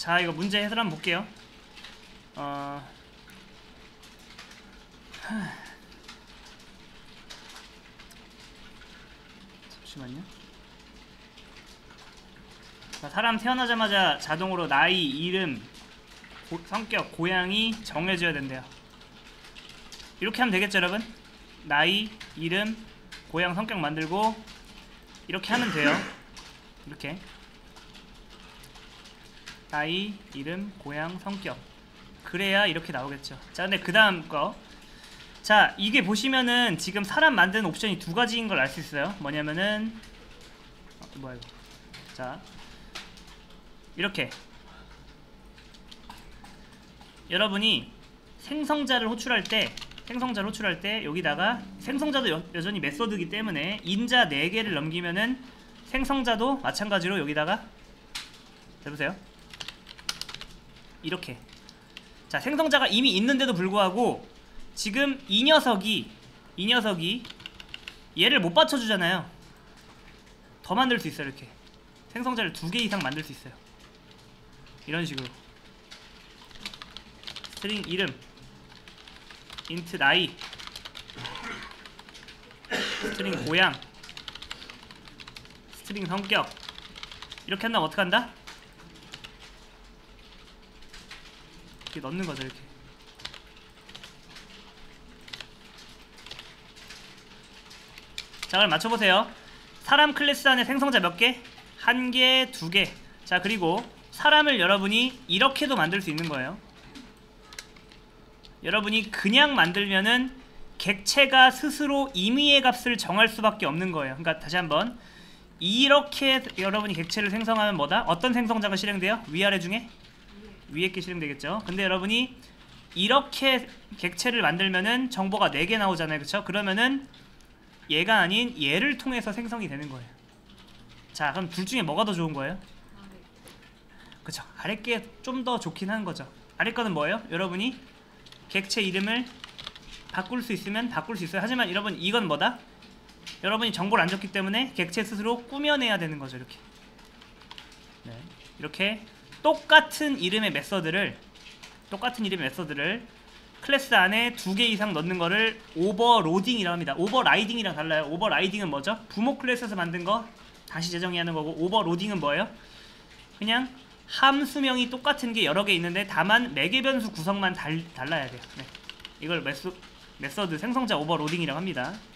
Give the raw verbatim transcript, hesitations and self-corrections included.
자, 이거 문제 해설 한번 볼게요. 어... 잠시만요. 자, 사람 태어나자마자 자동으로 나이, 이름, 고, 성격, 고향이 정해져야 된대요. 이렇게 하면 되겠죠, 여러분? 나이, 이름, 고향, 성격 만들고 이렇게 하면 돼요. 이렇게 나이, 이름, 고향, 성격. 그래야 이렇게 나오겠죠. 자, 근데 그 다음 거. 자, 이게 보시면은 지금 사람 만드는 옵션이 두 가지인 걸 알 수 있어요. 뭐냐면은 어, 뭐야 이거. 자, 이렇게 여러분이 생성자를 호출할 때 생성자를 호출할 때 여기다가 생성자도 여, 여전히 메소드이기 때문에 인자 네 개를 넘기면은 생성자도 마찬가지로 여기다가 해보세요. 이렇게. 자, 생성자가 이미 있는데도 불구하고 지금 이 녀석이 이 녀석이 얘를 못 받쳐주잖아요. 더 만들 수 있어요. 이렇게 생성자를 두 개 이상 만들 수 있어요. 이런 식으로 스트링 이름, 인트 나이, 스트링 고향, 스트링 성격. 이렇게 한다면 어떻게 한다? 이렇게 넣는 거죠. 이렇게. 자, 그럼 맞춰보세요. 사람 클래스 안에 생성자 몇 개? 한 개, 두 개. 자, 그리고 사람을 여러분이 이렇게도 만들 수 있는 거예요. 여러분이 그냥 만들면은 객체가 스스로 임의의 값을 정할 수밖에 없는 거예요. 그러니까 다시 한번, 이렇게 여러분이 객체를 생성하면 뭐다? 어떤 생성자가 실행돼요? 위아래 중에? 위에 게 실행되겠죠. 근데 여러분이 이렇게 객체를 만들면은 정보가 네 개 나오잖아요. 그쵸? 그러면은 얘가 아닌 얘를 통해서 생성이 되는 거예요. 자, 그럼 둘 중에 뭐가 더 좋은 거예요? 그쵸? 아래 게 좀 더 좋긴 한 거죠. 아래 거는 뭐예요? 여러분이 객체 이름을 바꿀 수 있으면 바꿀 수 있어요. 하지만 여러분, 이건 뭐다? 여러분이 정보를 안 줬기 때문에 객체 스스로 꾸며내야 되는 거죠. 이렇게. 네. 이렇게 똑같은 이름의 메서드를 똑같은 이름의 메서드를 클래스 안에 두 개 이상 넣는 거를 오버로딩이라고 합니다. 오버라이딩이랑 달라요. 오버라이딩은 뭐죠? 부모 클래스에서 만든 거 다시 재정의 하는 거고, 오버로딩은 뭐예요? 그냥 함수명이 똑같은 게 여러 개 있는데 다만 매개 변수 구성만 달, 달라야 돼요. 네. 이걸 메소, 메서드 생성자 오버로딩이라고 합니다.